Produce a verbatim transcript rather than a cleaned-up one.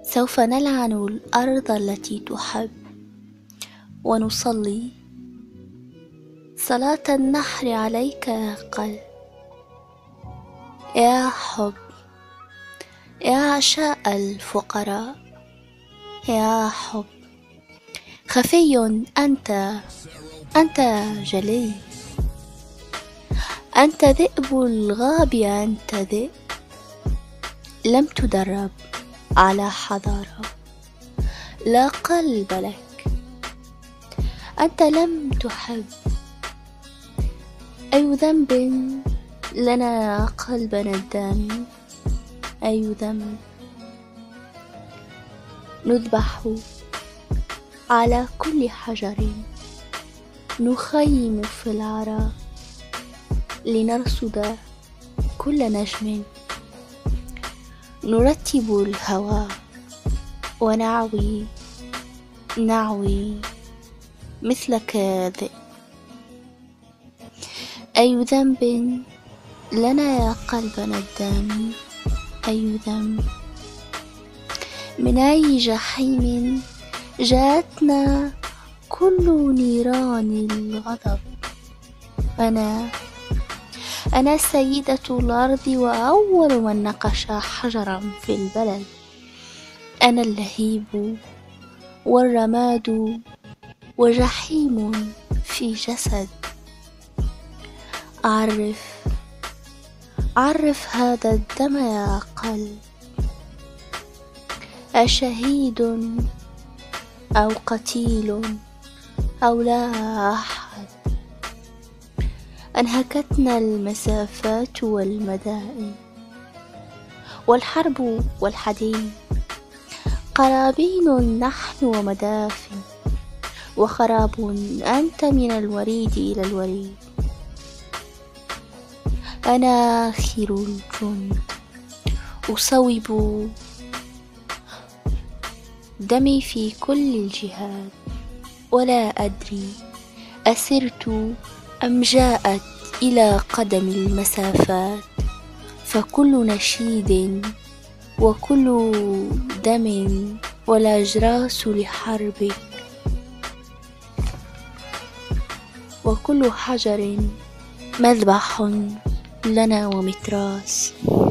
سوف نلعن الأرض التي تحب ونصلي صلاة النحر عليك يا قلب، يا حب، يا عشاء الفقراء، يا حب. خفي أنت، أنت جلي، أنت ذئب الغاب، أنت ذئب لم تدرب على حضارة، لا قلب لك، أنت لم تحب. أي ذنب لنا قلبنا الدامي، أي ذنب نذبح على كل حجر، نخيم في العراء لنرصد كل نجم، نرتب الهوى ونعوي نعوي مثل كاذئب. أي ذنب لنا يا قلبنا الدامي، أي ذنب؟ من أي جحيم جاءتنا كل نيران الغضب؟ أنا أنا سيدة الأرض وأول من نقش حجرا في البلد، أنا اللهيب والرماد وجحيم في جسد. عرف عرف هذا الدم يا قلب، أشهيد أو قتيل أو لا أحد؟ أنهكتنا المسافات والمدائن والحرب والحديد، قرابين نحن ومدافن وخراب، أنت من الوريد إلى الوريد. أنا آخر الجند أصوب دمي في كل الجهات، ولا أدري أسرت أم جاءت إلى قدم المسافات، فكل نشيد وكل دم والأجراس لحربك، وكل حجر مذبح لنا ومتراس.